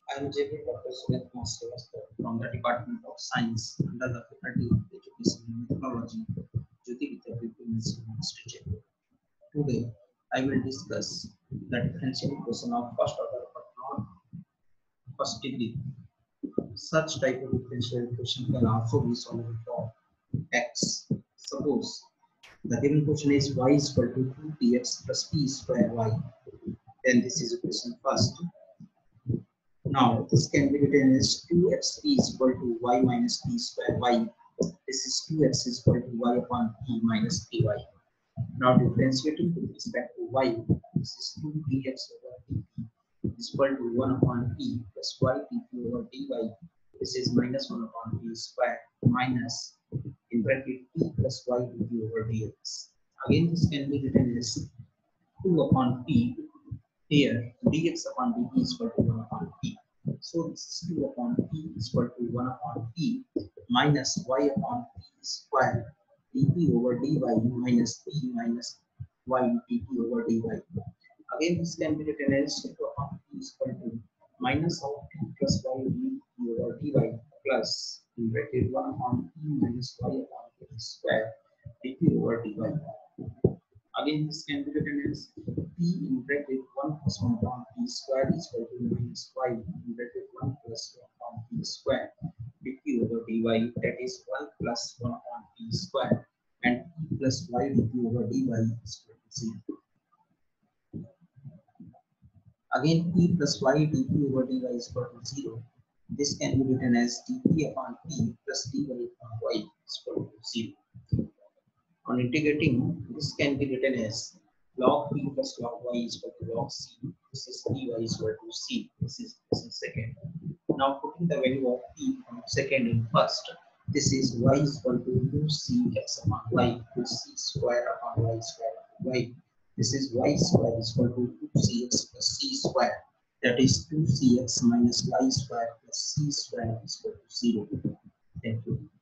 I am J.P. Dr. Sumit Srivastava from the Department of Science under the Faculty of Education and Methodology, Jyoti Vidyapeeth Institute, Jaipur. Today, I will discuss the differential equation of first order but not first degree. Such type of differential equation can also be solved for x. Suppose the given question is y is equal to 2tx plus p square y. Then this is equation first. Now this can be written as 2x is equal to y minus p square y. This is 2x is equal to y upon p minus py. Now differentiating with respect to y, this is 2dx over dt is equal to 1 upon p plus y dt over dy. This is minus 1 upon p square minus in bracket p plus y dt over dx. Again this can be written as 2 upon p. Here dx upon dt is equal to 1 upon p. So this is 2 upon p is equal to 1 upon p minus y upon p square dp over dy minus p minus y dt over dy. Again this can be written as 2 upon p is equal to minus of p plus y dt over dy plus in bracket 1 upon p minus y upon p square dp over dy. Again, this can be written as p in bracket 1 plus 1 upon p square is equal to minus y in bracket 1 plus 1 upon p square dt over dy, that is 1 plus 1 upon p square, and p plus y dt over dy is equal to 0. Again, p plus y dt over dy is equal to 0. This can be written as dp upon p plus dy upon y is equal to 0. On integrating, this can be written as log p plus log y is equal to log c. This is dy is equal to c. This is second. Now putting the value of p from second in first, this is y is equal to 2cx upon y plus c square upon y square y. This is y square is equal to 2cx plus c square. That is 2cx minus y square plus c square is equal to 0. Thank you.